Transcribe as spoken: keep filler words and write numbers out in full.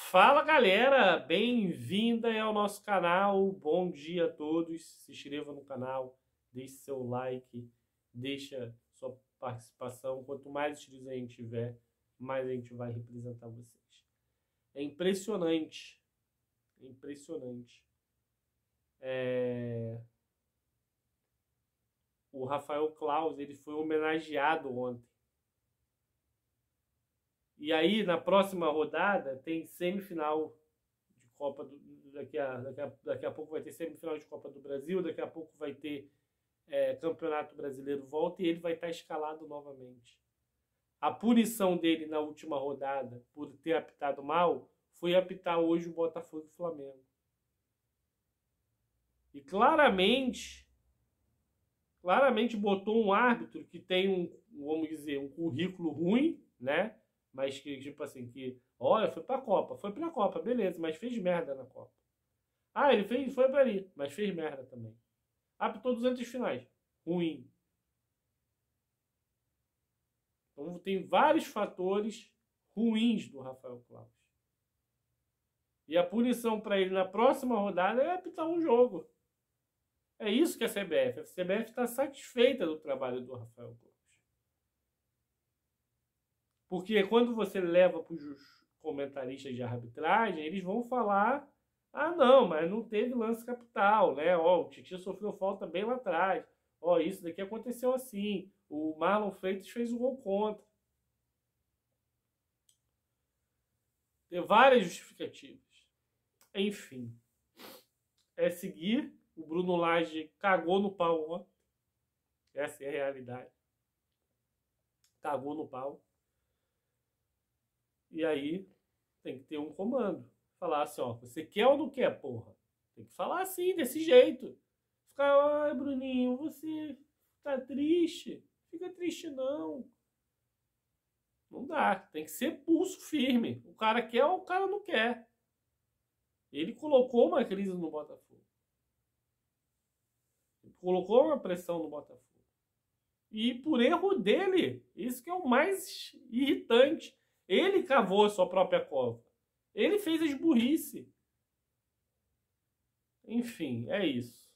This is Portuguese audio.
Fala galera, bem-vinda ao nosso canal, bom dia a todos, se inscreva no canal, deixe seu like, deixa sua participação, quanto mais inscritos a gente tiver, mais a gente vai representar vocês. É impressionante, é impressionante. É... O Rafael Claus, ele foi homenageado ontem. E aí, na próxima rodada, tem semifinal de Copa do... Daqui a, daqui, a, daqui a pouco vai ter semifinal de Copa do Brasil, daqui a pouco vai ter é, Campeonato Brasileiro volta e ele vai estar escalado novamente. A punição dele na última rodada, por ter apitado mal, foi apitar hoje o Botafogo e o Flamengo. E claramente, claramente botou um árbitro que tem um, vamos dizer, um currículo ruim, né? Mas que, tipo assim, que, olha, foi pra Copa, foi pra Copa, beleza, mas fez merda na Copa. Ah, ele fez, foi pra ali, mas fez merda também. Apitou duzentas finais, ruim. Então tem vários fatores ruins do Rafael Claus. E a punição para ele na próxima rodada é apitar um jogo. É isso que a C B F. A C B F está satisfeita do trabalho do Rafael Claus. Porque quando você leva para os comentaristas de arbitragem, eles vão falar: ah, não, mas não teve lance capital, né? Ó, o Titi sofreu falta bem lá atrás. Ó, isso daqui aconteceu assim. O Marlon Freitas fez o gol contra. Tem várias justificativas. Enfim. É seguir. O Bruno Lage cagou no pau ontem. Essa é a realidade. Cagou no pau. E aí tem que ter um comando. Falar assim, ó, você quer ou não quer, porra? Tem que falar assim, desse jeito. Ficar, ai, Bruninho, você tá triste. Fica triste não. Não dá. Tem que ser pulso firme. O cara quer ou o cara não quer. Ele colocou uma crise no Botafogo. Ele colocou uma pressão no Botafogo. E por erro dele. Isso que é o mais irritante. Ele cavou a sua própria cova. Ele fez as burrice. Enfim, é isso.